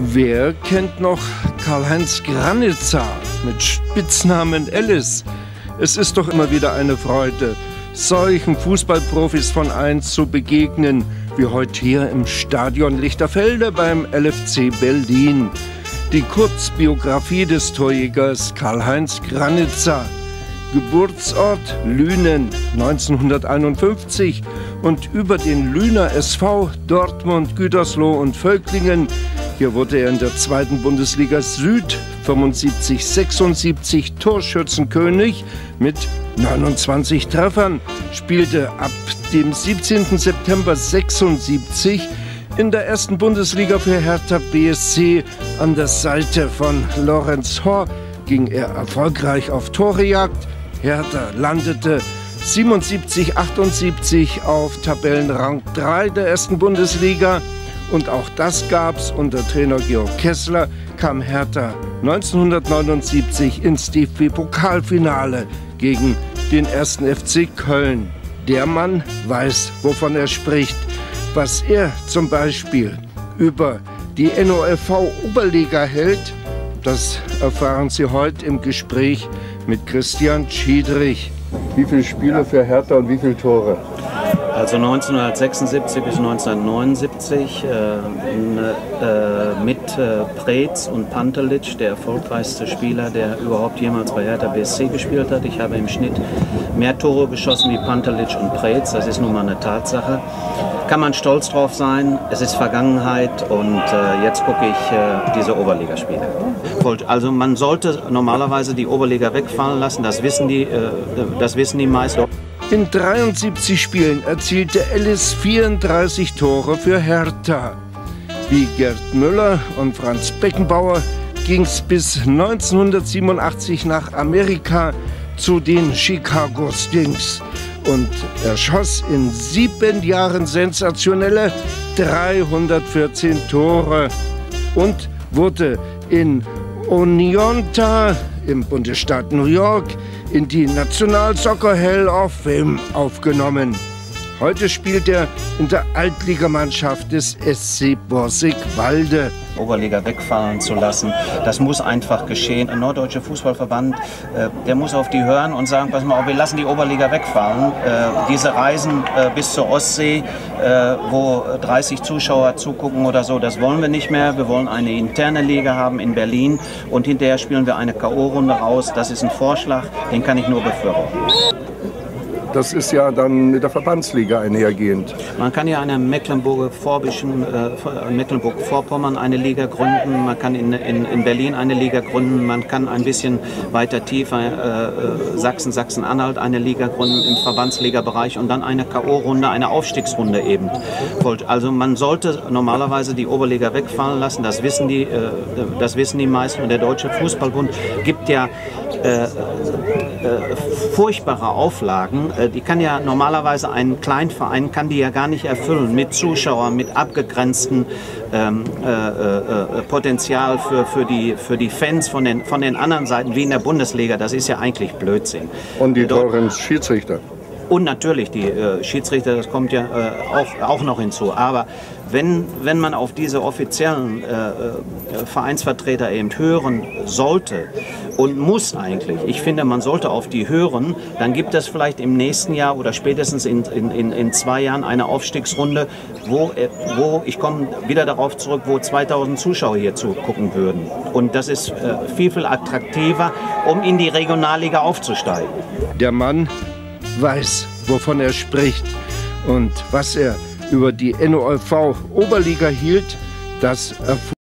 Wer kennt noch Karl-Heinz Granitza mit Spitznamen Alice? Es ist doch immer wieder eine Freude, solchen Fußballprofis von einst zu begegnen, wie heute hier im Stadion Lichterfelde beim LFC Berlin. Die Kurzbiografie des Torjägers Karl-Heinz Granitza. Geburtsort Lünen 1951 und über den Lüner SV, Dortmund, Gütersloh und Völklingen. Hier wurde er in der 2. Bundesliga Süd 75-76 Torschützenkönig mit 29 Treffern, spielte ab dem 17. September 76 in der 1. Bundesliga für Hertha BSC. An der Seite von Lorenz Horr ging er erfolgreich auf Torejagd. Hertha landete 77-78 auf Tabellenrang 3 der 1. Bundesliga. Und auch das gab's unter Trainer Georg Kessler, kam Hertha 1979 ins DFB-Pokalfinale gegen den 1. FC Köln. Der Mann weiß, wovon er spricht. Was er zum Beispiel über die NOFV-Oberliga hält, das erfahren Sie heute im Gespräch mit Christian Schiedrich. Wie viele Spiele für Hertha und wie viele Tore? Also 1976 bis 1979 mit Preetz und Pantelic, der erfolgreichste Spieler, der überhaupt jemals bei Hertha BSC gespielt hat. Ich habe im Schnitt mehr Tore geschossen wie Pantelic und Preetz, das ist nun mal eine Tatsache. Kann man stolz drauf sein, es ist Vergangenheit und jetzt gucke ich diese Oberligaspiele. Also man sollte normalerweise die Oberliga wegfallen lassen, das wissen die meisten. In 73 Spielen erzielte Alice 34 Tore für Hertha. Wie Gerd Müller und Franz Beckenbauer ging es bis 1987 nach Amerika zu den Chicago Stinks. Und er schoss in 7 Jahren sensationelle 314 Tore und wurde in Oneonta im Bundesstaat New York in die National Soccer Hall of Fame aufgenommen. Heute spielt er in der Altligamannschaft des SC Borsigwalde. Oberliga wegfallen zu lassen, das muss einfach geschehen. Ein norddeutscher Fußballverband, der muss auf die hören und sagen, pass mal auf, wir lassen die Oberliga wegfallen. Diese Reisen bis zur Ostsee, wo 30 Zuschauer zugucken oder so, das wollen wir nicht mehr. Wir wollen eine interne Liga haben in Berlin und hinterher spielen wir eine K.O.-Runde raus. Das ist ein Vorschlag, den kann ich nur befürworten. Das ist ja dann mit der Verbandsliga einhergehend. Man kann ja in Mecklenburg-Vorpommern eine Liga gründen, man kann in Berlin eine Liga gründen, man kann ein bisschen weiter tiefer Sachsen-Anhalt eine Liga gründen im Verbandsliga-Bereich und dann eine K.O.-Runde, eine Aufstiegsrunde eben. Also man sollte normalerweise die Oberliga wegfallen lassen, das wissen die meisten. Und der Deutsche Fußballbund gibt ja furchtbare Auflagen. Die kann ja normalerweise ein Kleinverein kann die ja gar nicht erfüllen mit Zuschauern, mit abgegrenztem Potenzial für die Fans von den anderen Seiten wie in der Bundesliga. Das ist ja eigentlich Blödsinn. Und die teuren Schiedsrichter. Und natürlich die Schiedsrichter, das kommt ja auch noch hinzu. Aber wenn man auf diese offiziellen Vereinsvertreter eben hören sollte und muss eigentlich, ich finde, man sollte auf die hören, dann gibt es vielleicht im nächsten Jahr oder spätestens in 2 Jahren eine Aufstiegsrunde, wo ich komme wieder darauf zurück, wo 2000 Zuschauer hier zugucken würden. Und das ist viel, viel attraktiver, um in die Regionalliga aufzusteigen. Der Mann weiß, wovon er spricht und was er über die NOFV Oberliga hielt, das erfuhr